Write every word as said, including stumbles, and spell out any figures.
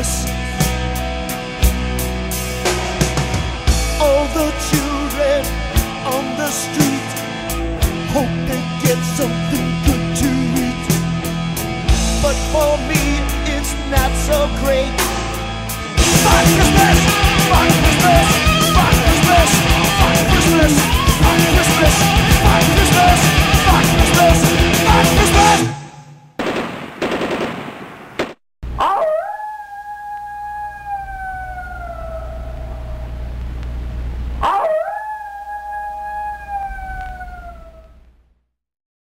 Christmas. All the children on the street hope they get something good to eat, but for me it's not so great. Fuck Christmas! Fuck Christmas! Fuck Christmas! Fuck Christmas! Fuck Christmas! Fuck Christmas! Fuck Christmas!